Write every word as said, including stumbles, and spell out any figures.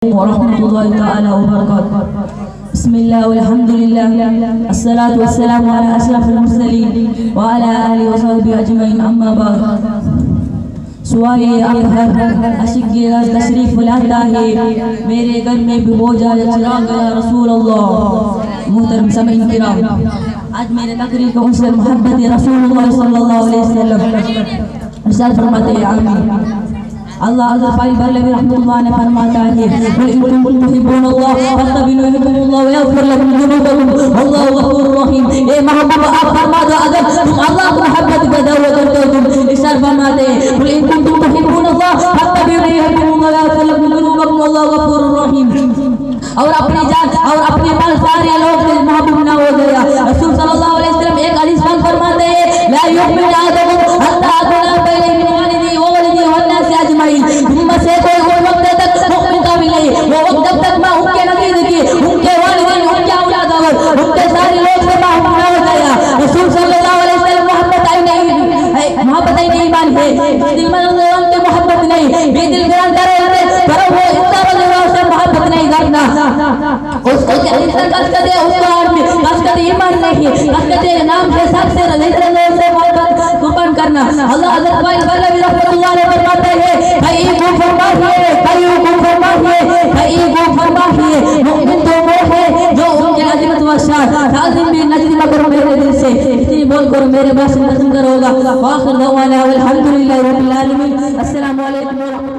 ورحمة الله تعالى وبركاته. بسم الله والحمد لله، الصلاة والسلام على أشرف المرسلين وعلى آله وصحبه أجمعين. أما بعد، سوائے اطہر عشق تشریف لاتا ہے، میرے گھر میں بھی ہو جائے چراغ یا رسول اللہ. محترم سامعین کرام، آج میرے تقریر کا عنصر محبت رسول اللہ صلی اللہ علیہ وسلم. ارشاد فرماتے ہیں آمین. اللہ عز و جل رحمۃ اللہ نے فرماتا ہے قل ان کنتم تحبون اللہ فاتبعونی یحببکم اللہ ویغفر لکم ذنوبکم واللہ غفور رحیم. اے محبوب آپ فرما دو اگر تم اللہ کو محبت کا دعویٰ کرتے ہو تم ارشاد فرماتے ہیں قل ان کنتم تحبون اللہ فاتبعونی یحببکم اللہ ویغفر لکم ذنوبکم واللہ غفور رحیم. اور اپنی جان اور اپنے مال سارے لوگ سے محبوب نہ ہو گیا. رسول صلی اللہ علیہ وسلم ایک حدیث پاک فرماتے ہیں لا یؤمن احدکم حتی اکون احب الیہ من والدیہ وولدیہ والناس اجمعین. تم میں سے کوئی وہ وقت تک مؤمن کا بھی نہیں، وہ وقت جب تک میں ان کے نبی کی ان کے والدین ان کے اولاد اور ان کے سارے لوگ سے محبوب نہ ہو گیا. رسول صلی اللہ علیہ وسلم محبت آئی نہیں محبت آئی نہیں ایمان ہے. دل میں ان کی محبت نہیں بے دل گران کرے کرو وہ انسان سے محبت نہیں کرنا. اس کو انسان کس کہتے ہیں اس کو آدمی کس کہتے ایمان نہیں کس کہتے نام کے ساتھ سے رضیت اللہ سے محبت قربان کرنا. اللہ حضرت بھائی بلوی رحمۃ اللہ علیہ فرماتے ہیں بھائی کو فرمائیے بھائی کو فرمائیے بھائی کو فرمائیے مؤمن تو وہ ہے جو ان کے عظمت و شان تعظیم بھی نجد کرو میرے دل سے اتنی بول کرو میرے باس ختم کرو گا. واخر دعوانا والحمد للہ رب العالمین. السلام علیکم ورحمۃ اللہ.